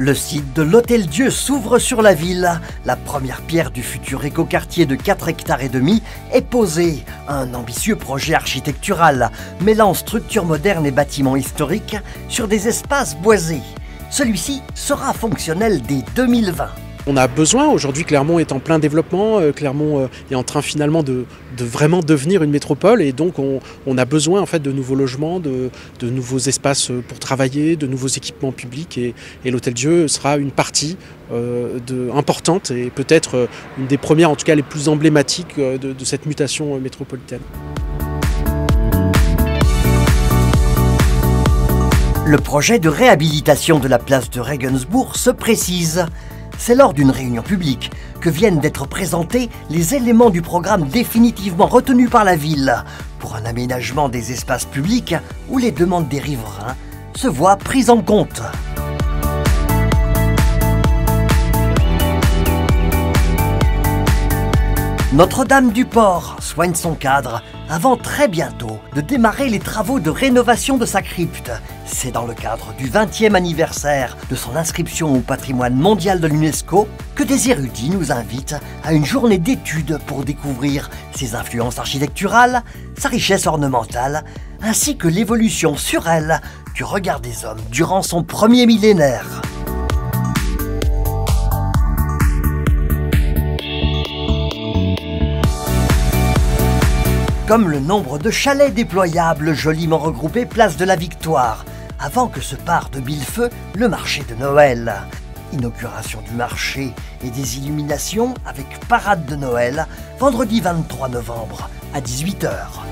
Le site de l'Hôtel-Dieu s'ouvre sur la ville. La première pierre du futur écoquartier de 4,5 hectares est posée. Un ambitieux projet architectural mêlant structures modernes et bâtiments historiques sur des espaces boisés. Celui-ci sera fonctionnel dès 2020. On a besoin, aujourd'hui Clermont est en plein développement, Clermont est en train finalement de vraiment devenir une métropole et donc on a besoin en fait de nouveaux logements, de nouveaux espaces pour travailler, de nouveaux équipements publics et l'Hôtel-Dieu sera une partie importante et peut-être une des premières, en tout cas les plus emblématiques de cette mutation métropolitaine. Le projet de réhabilitation de la place de Regensburg se précise. C'est lors d'une réunion publique que viennent d'être présentés les éléments du programme définitivement retenu par la ville pour un aménagement des espaces publics où les demandes des riverains se voient prises en compte. Notre-Dame-du-Port soigne son cadre avant très bientôt de démarrer les travaux de rénovation de sa crypte. C'est dans le cadre du 20e anniversaire de son inscription au patrimoine mondial de l'UNESCO que des érudits nous invitent à une journée d'études pour découvrir ses influences architecturales, sa richesse ornementale, ainsi que l'évolution sur elle du regard des hommes durant son premier millénaire. Comme le nombre de chalets déployables joliment regroupés place de la Victoire, avant que se parte de mille-feux le marché de Noël. Inauguration du marché et des illuminations avec parade de Noël, vendredi 23 novembre à 18 h.